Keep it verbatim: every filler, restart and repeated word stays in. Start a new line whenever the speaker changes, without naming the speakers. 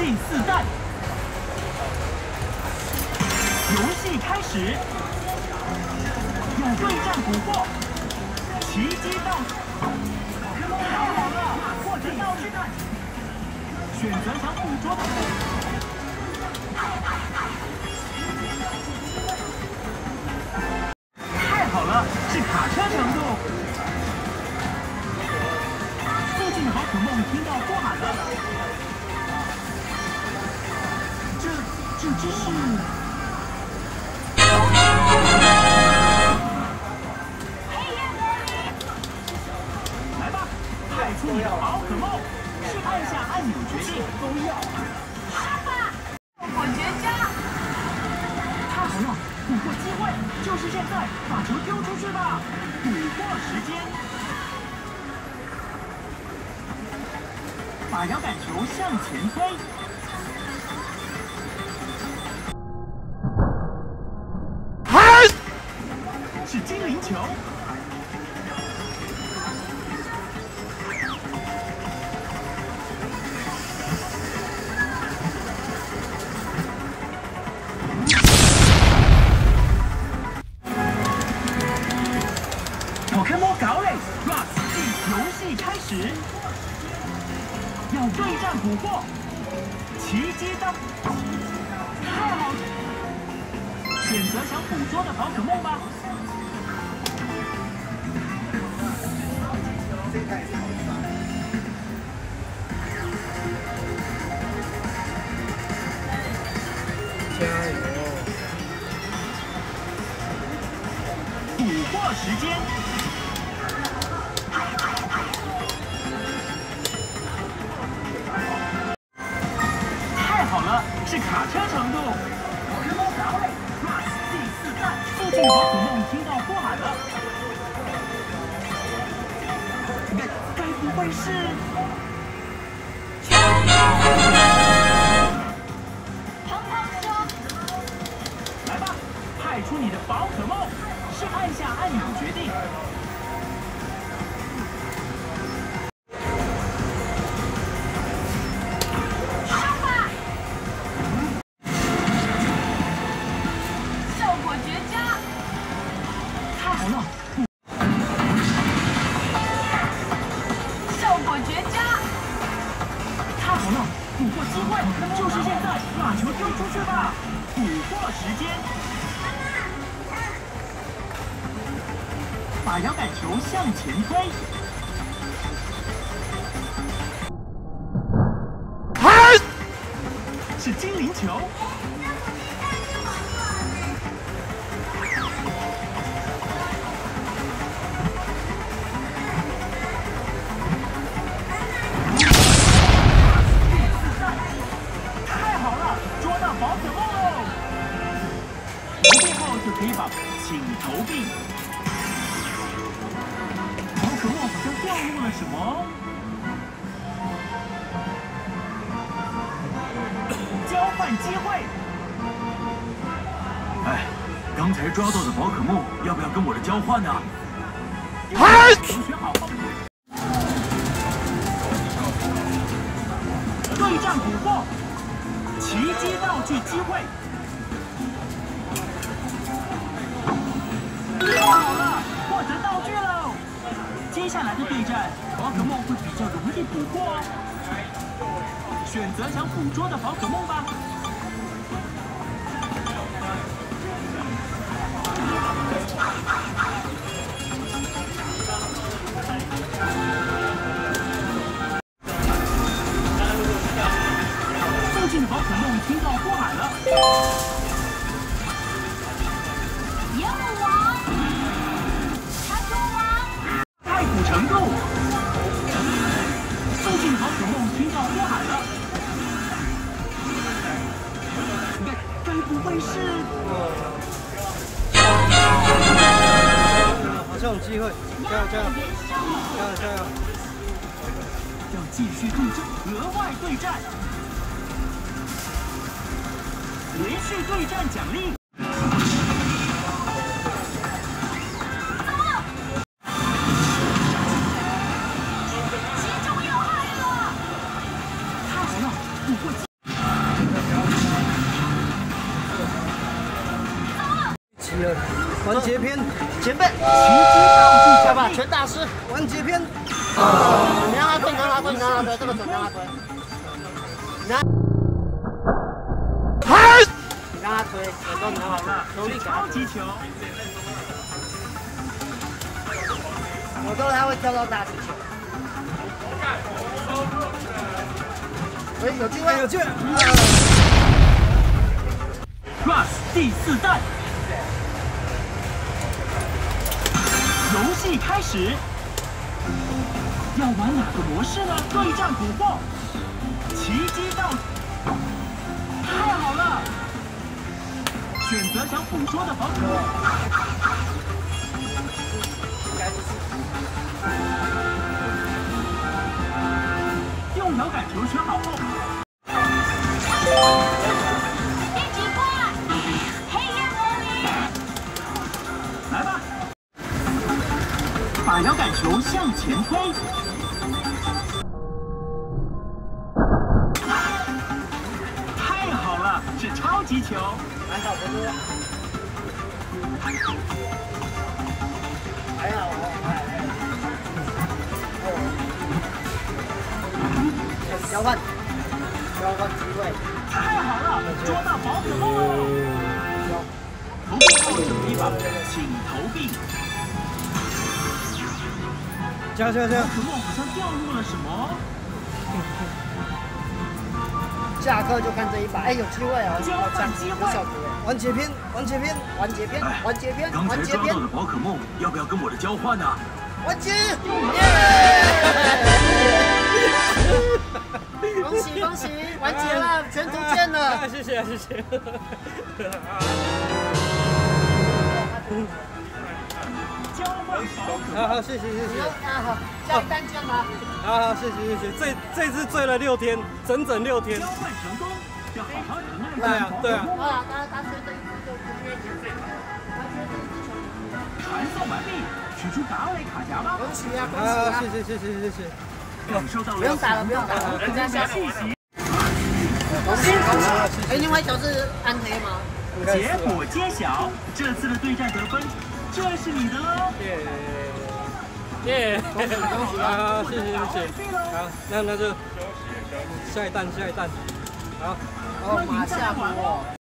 第四弹，游戏开始，要对战捕获，奇迹道，太好了，获得道具弹，选择想捕捉的。太好了，是卡车程度。附近的宝可梦听到呼喊了。 这这只是……来吧，派出你的宝可梦，是按下按钮决定。都要。上吧，我绝佳！太好了，捕获机会就是现在，把球丢出去吧！捕获时间，把摇杆球向前推。 是精灵球，宝可梦搞嘞 ！Plus 游戏开始，要对战捕获，奇迹的，太好了！选择想捕捉的宝可梦吧。
加油！
捕获时间，太好了，是卡车程度。宝可梦堡垒 Plus 第四弹，附近的宝可梦听到呼喊了。该该不会是？ 派出你的宝可梦，是按下按钮决定。上吧！效果绝佳！太好了！效果绝佳！太好了！捕获机会就是现在，把球丢出去吧！捕获时间。 把摇杆球向前推，是精灵球。太好了，捉到宝可梦喽！投币后就可以把，请投币。 可梦好像掉入了什么？交换机会。
哎，刚才抓到的宝可梦，要不要跟我的交换呢？
同学好。对战捕获，奇迹道具机会。太好了，获得道具喽！ 接下来的对战，宝可梦会比较容易捕获哦。选择想捕捉的宝可梦吧。附近的宝可梦听到呼喊了。业务王，参中王。 太古程度，附近宝可梦听到呼喊了，该该不会是？
好像有机会，加油加油，加油加油！
要继续对战，额外对战，连续对战奖励。 捕获机
结篇，
前辈，
奇迹道具
来吧，
奖励，
全大师，
完结篇。
你让他推，你让他推，你让他推，这个准，让他推。你让，你让他推，有时候你让他推，努力给他推。
超级球，
有时候他会跳到大气球。哎，有机会，
有机会。
Plus 第四弹，游戏开始，要玩哪个模式呢？对战捕获，奇迹道，太好了！选择想捕捉的宝可梦，用摇杆球选好后。 来吧，把摇杆球向前推，太好了，是超级球。
还好不多，还好哦，还好。交换，交换机会。
太好了，捉到宝可梦了！投币后剩一把，请投币。
加加加！
宝可梦好像掉入了什么？
下课就看这一把，哎，有机会哦，
交换机会，
小图
完结篇，完结篇，
完结篇，完结篇，
刚才
完结篇
抓到，的宝可梦要不要跟我的交换呢？
完结！恭喜恭喜，完结了，全图见了。
谢谢谢谢。
交换宝可梦。
好好，谢谢谢谢。
啊好，下一单见吧。
好好，谢谢谢谢。这这次追了六天，整整六天。
交换成功，要好好承认
对啊对啊。
啊，他他追这一只就不约减税，他追这一只球。
传送完毕，取出达维卡夹吧。
恭喜啊恭喜
好，
啊！
谢谢谢谢谢谢。
感受到了
不用打了不用打了，
人家下信息。
恭喜恭喜！哎，另外一条是暗黑吗？
结果揭晓，这次的对战得分，这是你的喽。
耶耶，
恭喜恭喜啊！
好，谢谢谢谢。好，那那就下一弹下一弹。好。
哦，马夏国。